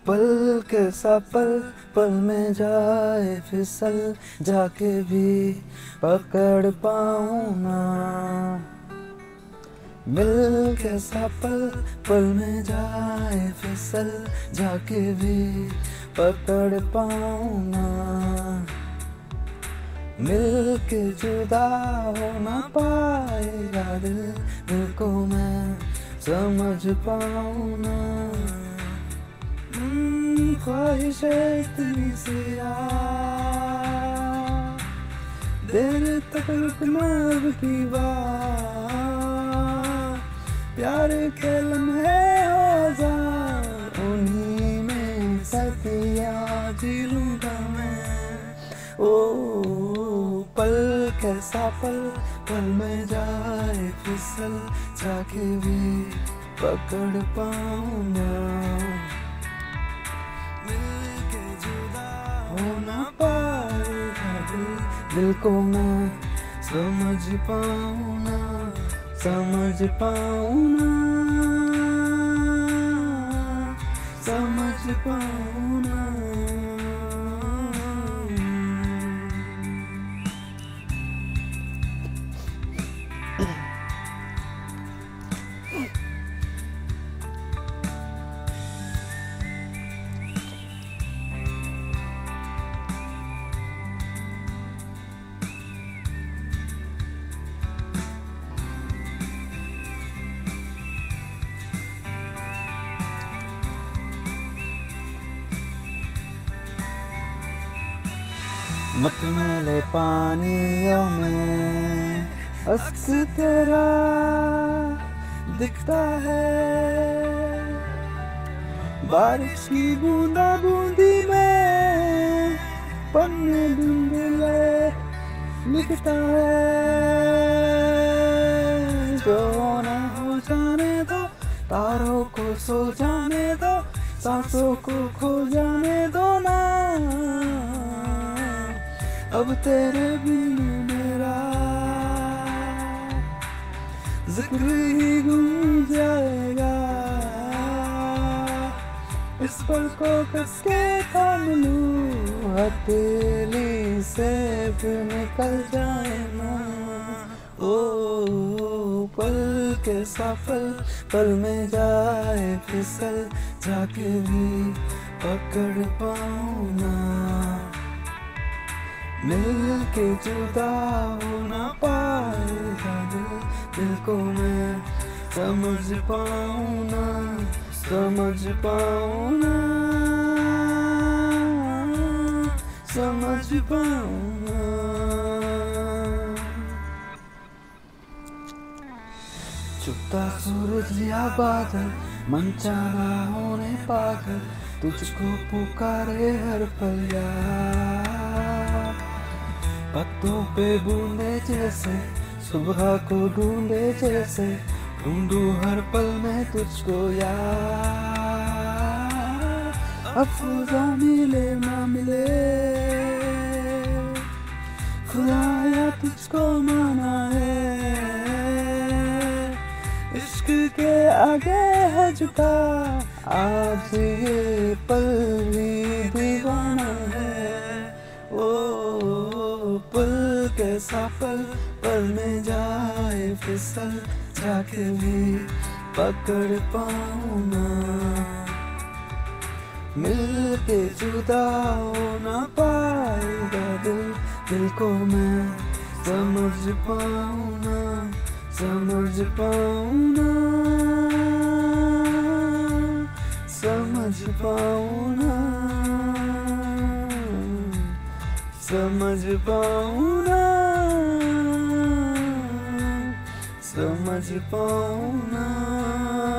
पल कैसा पल पल में जाए फिसल जाके भी पकड़ पाऊं ना। मिल कैसा पल पल में जाए फिसल जाके भी पकड़ पाऊं ना। मिल के जुदा हो ना पाएगा दिल को मैं समझ पाऊं ना। ख्वाहिश इतनी सी देर तक रुकना अब की बात। प्यार के लम्हे हो जा उन्हीं में सतिया जी लूंगा मैं। ओ पल कैसा पल पल में जाए फिसल जाके भी पकड़ पाऊं ना। मिलके जुदा हो ना पाएगा दिल को मैं समझ पाऊं ना। समझ पाऊं ना। समझ पाऊं ना। मटमैले पानियों में अक्स तेरा दिखता है। बारिश की बूंदा बूंदी में पन्ने धुंधले लिखता है। जो ना हो जाने दो तारों को सो जाने दो सांसों को खो जाने दो ना। अब तेरे बिन मेरा जिक्र ही गुम जाएगा। इस पल को कसके थाम लूं हथेली से फिर निकल जाए ना। ओ पल कैसा पल पल में जाए फिसल जाके भी पकड़ पाऊं ना। मिल के जुदा हो ना पाएगा दिल को मैं समझ पाऊं ना। समझ पाऊं ना। समझ पाऊं ना। छुपता सूरज या बादल मन चाहा होने पागल तुझको पुकारे हर पल यार। पत्तों पे बूंदे जैसे सुबह को ढूंढे जैसे ढूंढूं हर पल में तुझको यार। अफरोज़ा मिले ना मिले खुदाया तुझको माना है। इश्क के आगे है झुका आज ये पल भी दीवाना है। ओ पल कैसा पल पल में जाए फिसल जाके भी पकड़ पाऊं ना। मिल के जुदा हो ना पाएगा दिल को मैं समझ पाऊं ना। समझ पाऊं ना। समझ पाऊं ना। समझ पाऊं ना। समझ पाऊं ना।